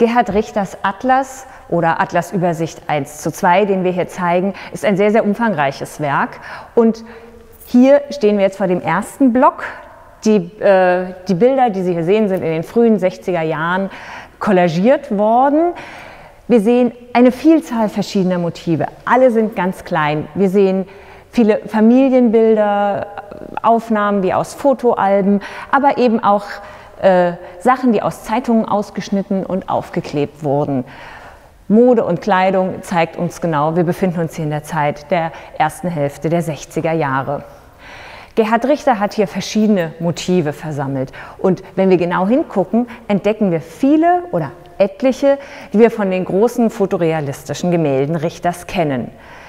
Gerhard Richters Atlas oder Atlasübersicht 1:2, den wir hier zeigen, ist ein sehr, sehr umfangreiches Werk. Und hier stehen wir jetzt vor dem ersten Block. Die Bilder, die Sie hier sehen, sind in den frühen 60er Jahren kollagiert worden. Wir sehen eine Vielzahl verschiedener Motive. Alle sind ganz klein. Wir sehen viele Familienbilder, Aufnahmen wie aus Fotoalben, aber eben auch Sachen, die aus Zeitungen ausgeschnitten und aufgeklebt wurden. Mode und Kleidung zeigt uns genau, wir befinden uns hier in der Zeit der ersten Hälfte der 60er Jahre. Gerhard Richter hat hier verschiedene Motive versammelt. Und wenn wir genau hingucken, entdecken wir viele oder etliche, die wir von den großen fotorealistischen Gemälden Richters kennen.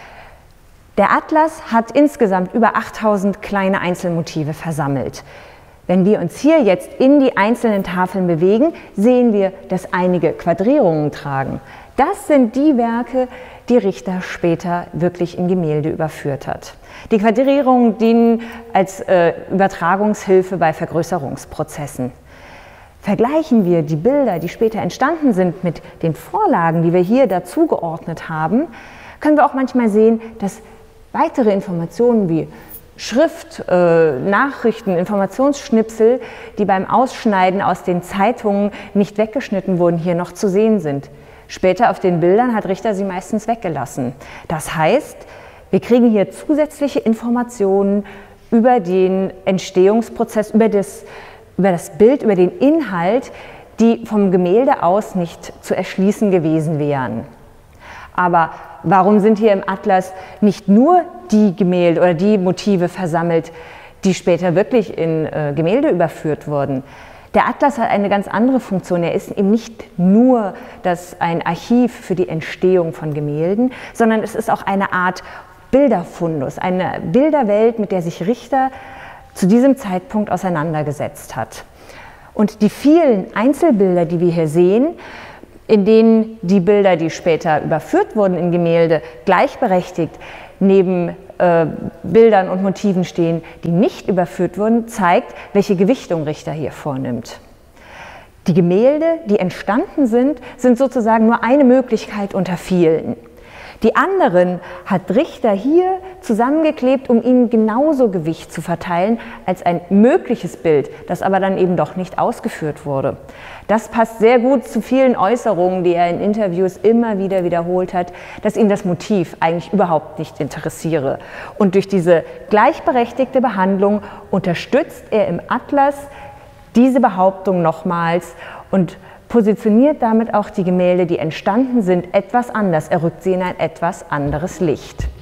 Der Atlas hat insgesamt über 8000 kleine Einzelmotive versammelt. Wenn wir uns hier jetzt in die einzelnen Tafeln bewegen, sehen wir, dass einige Quadrierungen tragen. Das sind die Werke, die Richter später wirklich in Gemälde überführt hat. Die Quadrierungen dienen als Übertragungshilfe bei Vergrößerungsprozessen. Vergleichen wir die Bilder, die später entstanden sind, mit den Vorlagen, die wir hier dazu geordnet haben, können wir auch manchmal sehen, dass weitere Informationen wie Schrift, Nachrichten, Informationsschnipsel, die beim Ausschneiden aus den Zeitungen nicht weggeschnitten wurden, hier noch zu sehen sind. Später auf den Bildern hat Richter sie meistens weggelassen. Das heißt, wir kriegen hier zusätzliche Informationen über den Entstehungsprozess, über das Bild, über den Inhalt, die vom Gemälde aus nicht zu erschließen gewesen wären. Aber warum sind hier im Atlas nicht nur die Gemälde oder die Motive versammelt, die später wirklich in Gemälde überführt wurden? Der Atlas hat eine ganz andere Funktion. Er ist eben nicht nur ein Archiv für die Entstehung von Gemälden, sondern es ist auch eine Art Bilderfundus, eine Bilderwelt, mit der sich Richter zu diesem Zeitpunkt auseinandergesetzt hat. Und die vielen Einzelbilder, die wir hier sehen, in denen die Bilder, die später überführt wurden in Gemälde, gleichberechtigt neben Bildern und Motiven stehen, die nicht überführt wurden, zeigt, welche Gewichtung Richter hier vornimmt. Die Gemälde, die entstanden sind, sind sozusagen nur eine Möglichkeit unter vielen. Die anderen hat Richter hier zusammengeklebt, um ihnen genauso Gewicht zu verteilen als ein mögliches Bild, das aber dann eben doch nicht ausgeführt wurde. Das passt sehr gut zu vielen Äußerungen, die er in Interviews immer wieder wiederholt hat, dass ihn das Motiv eigentlich überhaupt nicht interessiere. Und durch diese gleichberechtigte Behandlung unterstützt er im Atlas diese Behauptung nochmals und positioniert damit auch die Gemälde, die entstanden sind, etwas anders. Er rückt sie in ein etwas anderes Licht.